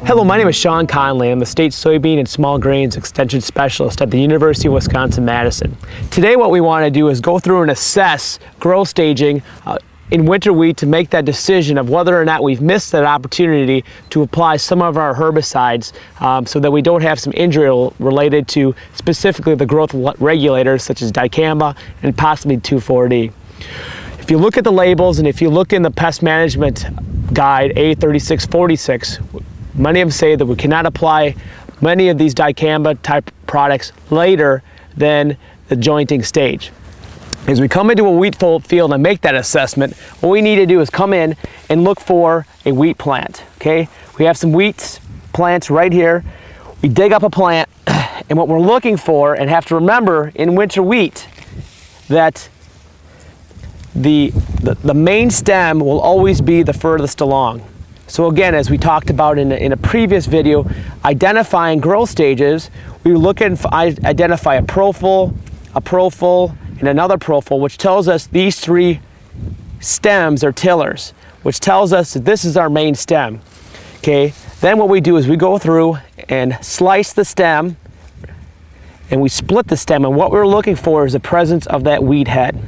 Hello, my name is Sean Conley. I'm the State Soybean and Small Grains Extension Specialist at the University of Wisconsin-Madison. Today what we want to do is go through and assess growth staging in winter wheat to make that decision of whether or not we've missed that opportunity to apply some of our herbicides so that we don't have some injury related to specifically the growth regulators such as dicamba and possibly 2,4-D. If you look at the labels and if you look in the pest management guide A3646, many of them say that we cannot apply many of these dicamba type products later than the jointing stage. As we come into a wheat field and make that assessment, what we need to do is come in and look for a wheat plant, okay? We have some wheat plants right here. We dig up a plant, and what we're looking for, and have to remember in winter wheat, that the main stem will always be the furthest along. So again, as we talked about in a previous video, identifying growth stages, we look at and identify a profile, and another profile, which tells us these three stems are tillers, which tells us that this is our main stem. Okay, then what we do is we go through and slice the stem, and we split the stem, and what we're looking for is the presence of that weed head.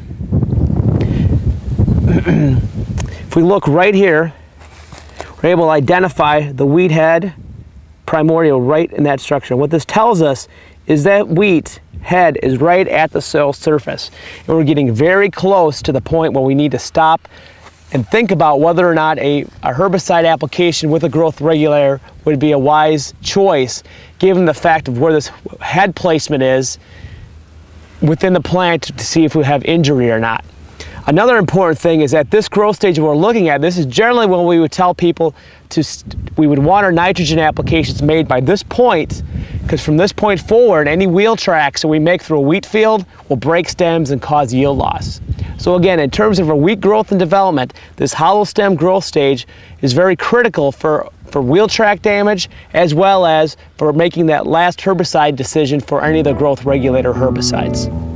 If we look right here, we're able to identify the wheat head primordial right in that structure. What this tells us is that wheat head is right at the soil surface, and we're getting very close to the point where we need to stop and think about whether or not a herbicide application with a growth regulator would be a wise choice given the fact of where this head placement is within the plant to see if we have injury or not. Another important thing is that this growth stage we're looking at, this is generally when we would tell people we would want our nitrogen applications made by this point, because from this point forward, any wheel tracks that we make through a wheat field will break stems and cause yield loss. So again, in terms of our wheat growth and development, this hollow stem growth stage is very critical for wheel track damage, as well as for making that last herbicide decision for any of the growth regulator herbicides.